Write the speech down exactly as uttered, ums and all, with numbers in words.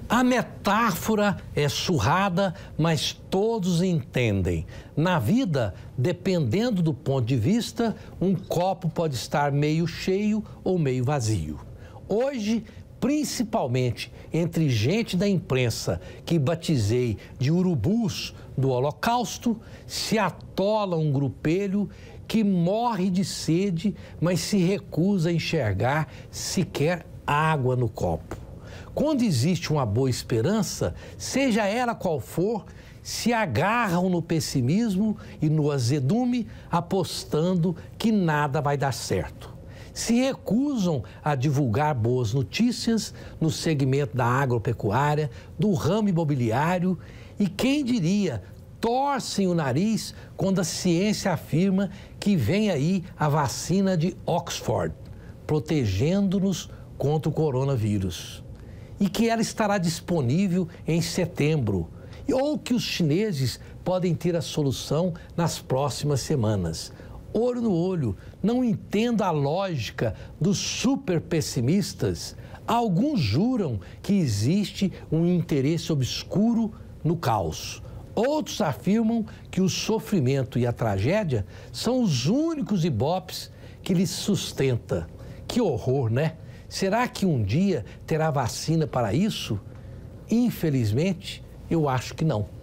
A metáfora é surrada, mas todos entendem. Na vida, dependendo do ponto de vista, um copo pode estar meio cheio ou meio vazio. Hoje, principalmente entre gente da imprensa que batizei de urubus do Holocausto, se atola um grupelho que morre de sede, mas se recusa a enxergar sequer água no copo. Quando existe uma boa esperança, seja ela qual for, se agarram no pessimismo e no azedume, apostando que nada vai dar certo. Se recusam a divulgar boas notícias no segmento da agropecuária, do ramo imobiliário e, quem diria, torcem o nariz quando a ciência afirma que vem aí a vacina de Oxford, protegendo-nos contra o coronavírus, e que ela estará disponível em setembro, ou que os chineses podem ter a solução nas próximas semanas. Olho no olho, não entendo a lógica dos super pessimistas. Alguns juram que existe um interesse obscuro no caos. Outros afirmam que o sofrimento e a tragédia são os únicos ibopes que lhes sustenta. Que horror, né? Será que um dia terá vacina para isso? Infelizmente, eu acho que não.